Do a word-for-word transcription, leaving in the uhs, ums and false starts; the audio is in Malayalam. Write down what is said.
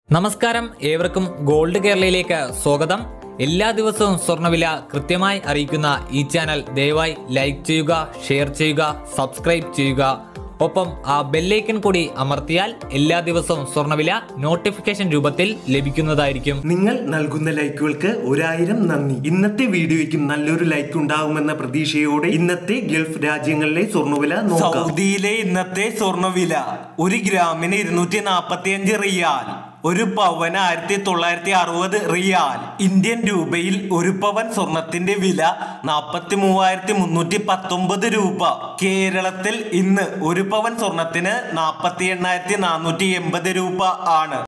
നമസ്കാരം, ഏവർക്കും ഗോൾഡ് കേരളയിലേക്ക് സ്വാഗതം. എല്ലാ ദിവസവും സ്വർണ്ണവില കൃത്യമായി അറിയിക്കുന്ന ഈ ചാനൽ ദയവായി ലൈക്ക് ചെയ്യുക, ഷെയർ ചെയ്യുക, സബ്സ്ക്രൈബ് ചെയ്യുക. ഒപ്പം ആ ബെല്ലൈക്കൺ കൂടി അമർത്തിയാൽ എല്ലാ ദിവസവും സ്വർണ്ണവില നോട്ടിഫിക്കേഷൻ രൂപത്തിൽ ലഭിക്കുന്നതായിരിക്കും. നിങ്ങൾ നൽകുന്ന ലൈക്കുകൾക്ക് ഒരായിരം നന്ദി. ഇന്നത്തെ വീഡിയോയ്ക്കും നല്ലൊരു ലൈക്ക് ഉണ്ടാകുമെന്ന പ്രതീക്ഷയോടെ ഇന്നത്തെ ഗൾഫ് രാജ്യങ്ങളിലെ സ്വർണ്ണവില നോക്കാം. സൗദിയിലെ ഇന്നത്തെ സ്വർണ്ണവില ഒരു ഗ്രാമിന് ഇരുന്നൂറ്റി നാപ്പത്തി അഞ്ച് റിയാൽ, ഒരു പവന് ആയിരത്തി തൊള്ളായിരത്തി അറുപത് റിയാൽ. ഇന്ത്യൻ രൂപയിൽ ഒരു പവൻ സ്വർണത്തിന്റെ വില നാപ്പത്തി മൂവായിരത്തി മുന്നൂറ്റി പത്തൊമ്പത് രൂപ. കേരളത്തിൽ ഇന്ന് ഒരു പവൻ സ്വർണത്തിന് നാപ്പത്തി എണ്ണായിരത്തി നാനൂറ്റി എൺപത് രൂപ ആണ്.